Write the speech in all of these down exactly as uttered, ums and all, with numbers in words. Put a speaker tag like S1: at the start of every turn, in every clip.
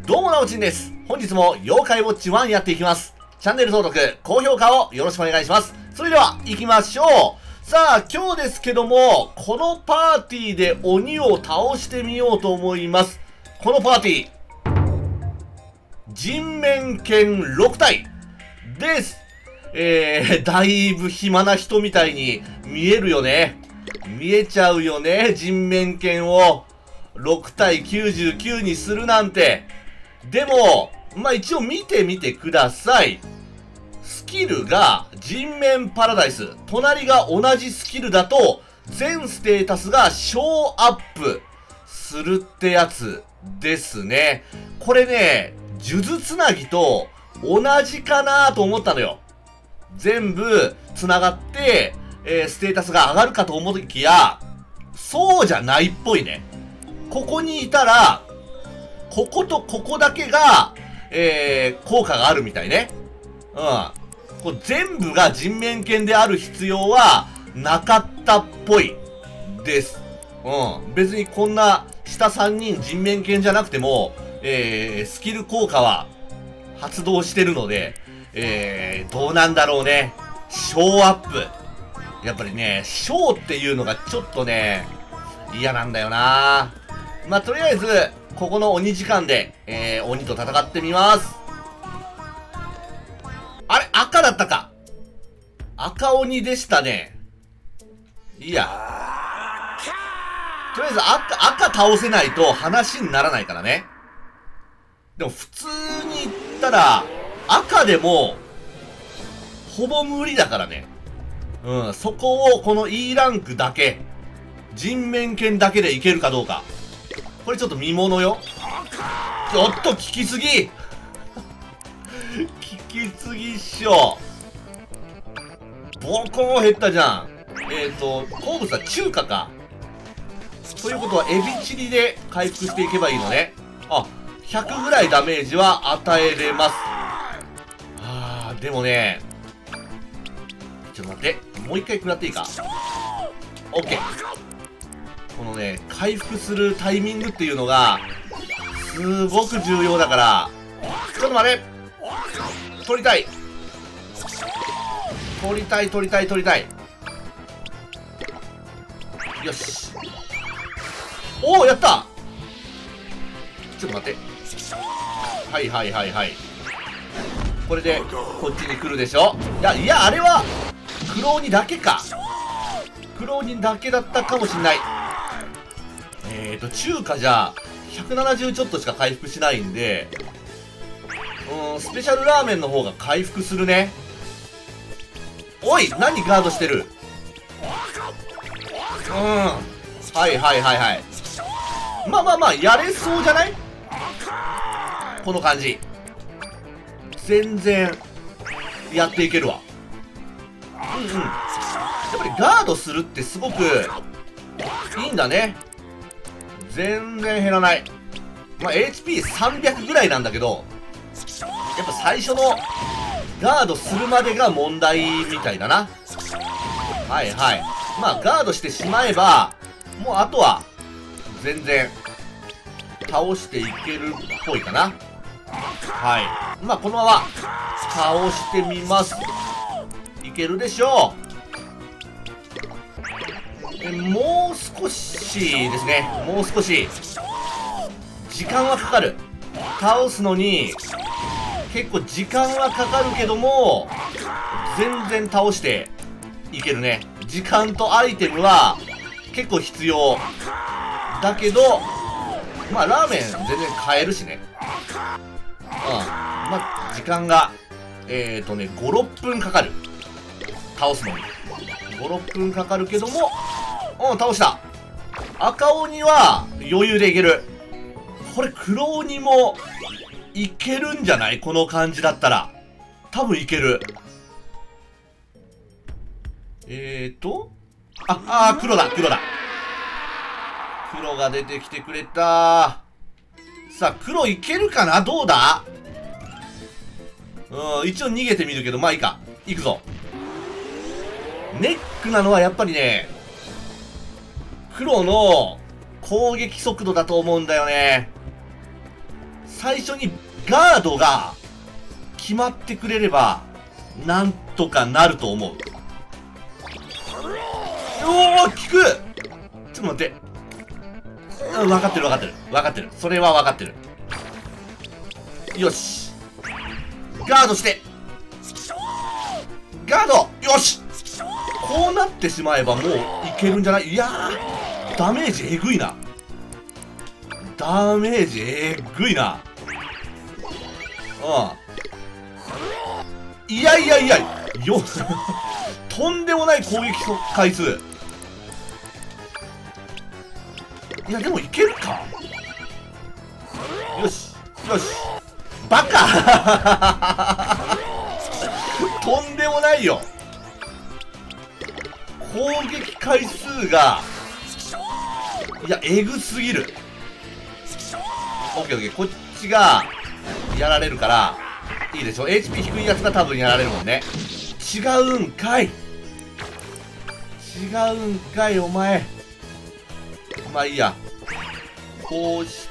S1: どうもなおちんです。本日も妖怪ウォッチワンやっていきます。チャンネル登録、高評価をよろしくお願いします。それでは行きましょう。さあ今日ですけども、このパーティーで鬼を倒してみようと思います。このパーティー、人面犬ろくたいです。えー、だいぶ暇な人みたいに見えるよね。見えちゃうよね。人面犬をろくたいきゅうじゅうきゅうにするなんて。でも、まあ、一応見てみてください。スキルが人面パラダイス。隣が同じスキルだと、全ステータスが小アップするってやつですね。これね、数珠つなぎと同じかなと思ったのよ。全部繋がって、えー、ステータスが上がるかと思いきや、そうじゃないっぽいね。ここにいたら、こことここだけが、えー、効果があるみたいね。うん。これ全部が人面犬である必要はなかったっぽいです。うん。別にこんな下さんにん人面犬じゃなくても、えー、スキル効果は発動してるので、えー、どうなんだろうね。小アップ。やっぱりね、小っていうのがちょっとね、嫌なんだよな。まあ、とりあえず、ここの鬼時間で、えー、鬼と戦ってみます。あれ赤だったか。赤鬼でしたね。いや。とりあえず赤、赤倒せないと話にならないからね。でも普通に言ったら、赤でも、ほぼ無理だからね。うん、そこをこの E ランクだけ、人面犬だけでいけるかどうか。これちょっと見ものよ。ちょっと効きすぎ効きすぎっしょ。ボコーン減ったじゃん。えっと、好物は中華か。ということは、エビチリで回復していけばいいのね。あ、ひゃくぐらいダメージは与えれます。あー、でもね、ちょっと待って。もう一回食らっていいか。オッケー。このね、回復するタイミングっていうのが、すごく重要だから、ちょっと待って。取りたい。取りたい、取りたい、取りたい。よし。おお、やった。ちょっと待って。はいはいはいはい。これで、こっちに来るでしょ。いや、いや、あれは、黒鬼だけか。黒鬼だけだったかもしんない。えーと、中華じゃ、ひゃくななじゅうちょっとしか回復しないんで、うーん、スペシャルラーメンの方が回復するね。おい、何ガードしてる。うーん。はいはいはいはい。まあまあまあ、やれそうじゃない？この感じ。全然、やっていけるわ。うんうん。やっぱりガードするってすごく、いいんだね。全然減らない。まあ、エイチピーさんびゃく ぐらいなんだけど、やっぱ最初のガードするまでが問題みたいだな。はいはい。まあ、ガードしてしまえば、もうあとは、全然、倒していけるっぽいかな。はい。まあ、このまま、倒してみます。いけるでしょう。え、もう少しですね。もう少し。時間はかかる。倒すのに、結構時間はかかるけども、全然倒していけるね。時間とアイテムは結構必要。だけど、まあラーメン全然買えるしね。うん。まあ、時間が、えーとね、ご、ろっぷんかかる。倒すのに。ご、ろっぷんかかるけども、うん、倒した。赤鬼は余裕でいける。これ黒鬼もいけるんじゃない？この感じだったら。多分いける。えーと。あ、あー、黒だ、黒だ。黒が出てきてくれた。さあ、黒いけるかな？どうだ？うん、一応逃げてみるけど、まあいいか。行くぞ。ネックなのはやっぱりね、黒の攻撃速度だと思うんだよね。 最初にガードが決まってくれれば、なんとかなると思う。おお、効く。ちょっと待って。うん、分かってる分かってる。分かってる。それは分かってる。よし。ガードして。ガードよし。こうなってしまえばもういけるんじゃない？いやー、ダメージえぐいな。ダメージえぐいな。うん。いやいやいや、よ、とんでもない攻撃回数。いや、でもいけるか。よし、よし。バカとんでもないよ。攻撃回数が、いや、えぐすぎる。オッケーオッケー、こっちが、やられるから、いいでしょ。エイチピー 低いやつが多分やられるもんね。違うんかい。違うんかい、お前。まあいいや。こうして、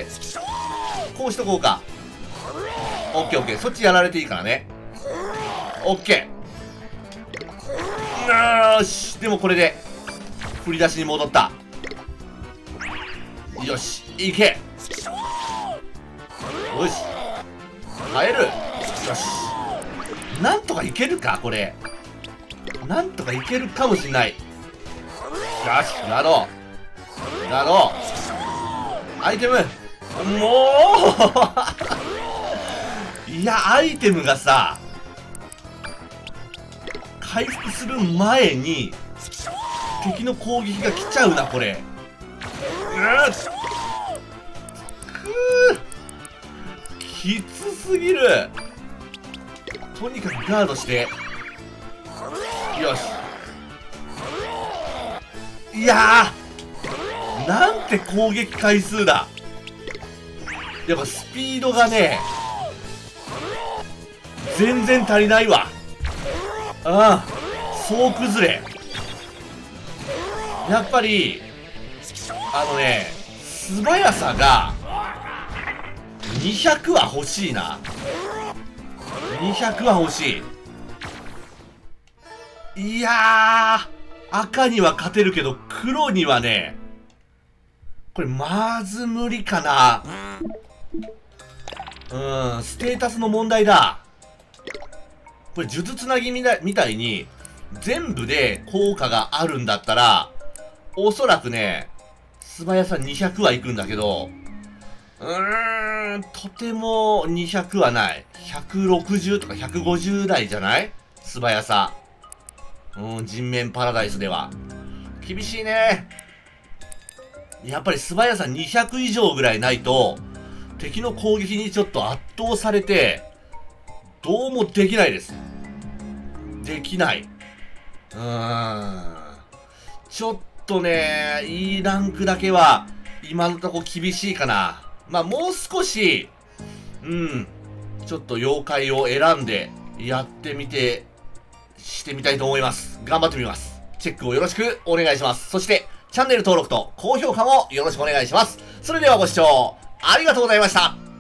S1: こうしとこうか。オッケーオッケー。そっちやられていいからね。オッケー。よーし。でもこれで、振り出しに戻った。よし。いけ。よし。耐える。よし。なんとかいけるかこれ。なんとかいけるかもしんない。よし。ガード。ガード。アイテム。もういや、アイテムがさ、回復する前に、敵の攻撃が来ちゃうな、これ。うっくーきつすぎる。とにかくガードして。よし。いやー、なんて攻撃回数だ。やっぱスピードがね、全然足りないわ。ああ、総崩れ。やっぱり、あのね、素早さが、にひゃくは欲しいな。にひゃくは欲しい。いやー、赤には勝てるけど、黒にはね、これまず無理かな。うん、ステータスの問題だ。これ、呪術つなぎみたいみたいに、全部で効果があるんだったら、おそらくね、素早さにひゃくはいくんだけど、うーん、とてもにひゃくはない。ひゃくろくじゅうとかひゃくごじゅう台じゃない素早さ。うん、人面パラダイスでは。厳しいね。やっぱり素早さにひゃく以上ぐらいないと、敵の攻撃にちょっと圧倒されて、どうもできないです。できない。うーん。ちょっとね、いいランクだけは、今のとこ厳しいかな。まあ、もう少し、うん、ちょっと妖怪を選んで、やってみて、してみたいと思います。頑張ってみます。チェックをよろしくお願いします。そして、チャンネル登録と高評価もよろしくお願いします。それではご視聴ありがとうございました。